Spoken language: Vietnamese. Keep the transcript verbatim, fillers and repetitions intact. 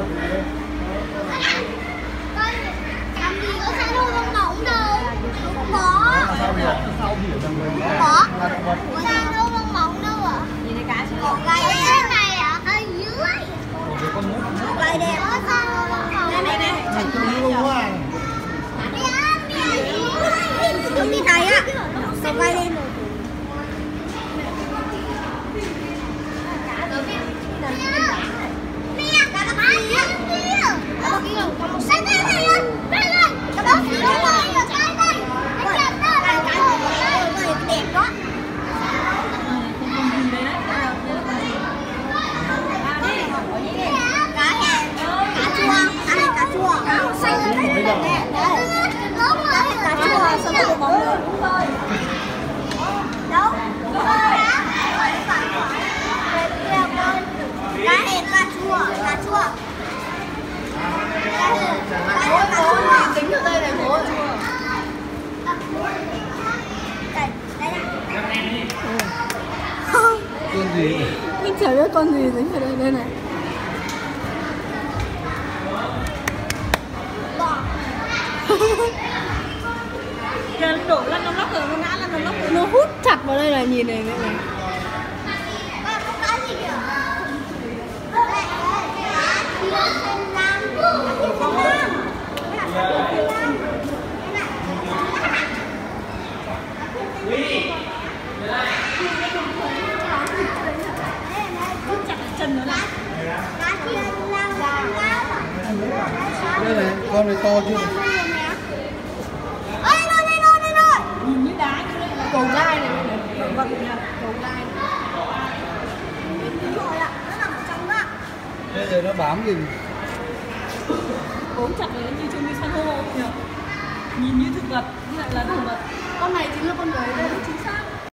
Làm gì có san hô bong bóng đâu. Không có. Không có. San hô bong bóng đâu ạ? Nhìn thấy cá chưa? Còn gai đen này ạ? Ở dưới. Gai đen. Có san hô bong bóng. Đây đây đây. Chặt con luôn quá. Không đi thấy ạ. Còn gai đen rồi. Tính ở đây này bố Con gì? mình chả biết con gì dính ở đây đây này. Giờ nó đổ lăn nó lóc rồi, nó ngã lăn nó lóc rồi. Nó hút chặt vào đây là nhìn này này. Chân nữa này. Đây này, con này to chưa? Nhìn như đá như đây là cầu gai này này. Động vật này, cầu gai. Bây giờ nó bám gì? Ốm chặt đấy như trông như san hô nhỉ. Nhìn như thực vật, như lại là thực vật. Con này chính là con đấy đây.